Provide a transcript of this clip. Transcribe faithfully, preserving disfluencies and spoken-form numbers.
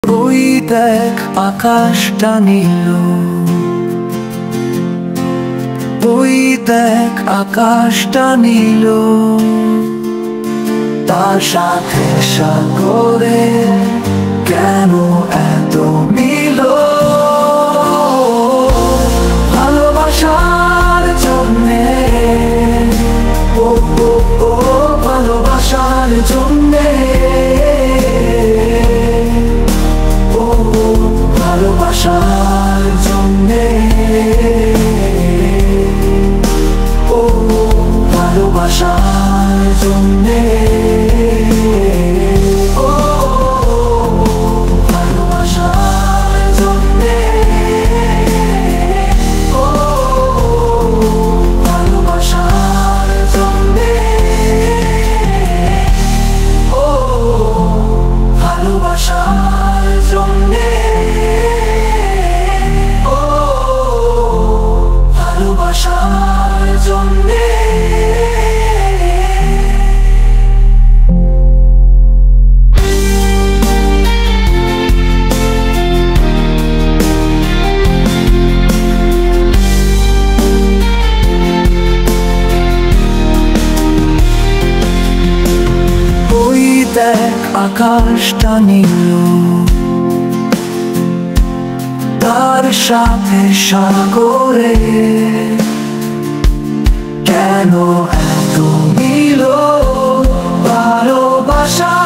ওই দেখ আকাশটা নীল, ওই দেখ আকাশটা নীল, তার সাথে সাগরে কেন এত মিল? ভালোবাসার জন্যে, ও ও ও ভালোবাসার জন্যে, ও ভালোবাসার জন্যে, ও ভালোবাসার জন্যে, ও ভালোবাসার জন্যে, ও ভালোবাসার জন্যে, ও ভালোবাসার জন্যে, ও ভালোবাসার জন্যে। ওই দেখ আকাশটা নীল, তার সাথে সাগরে কেন এত মিল? ভালোবাসা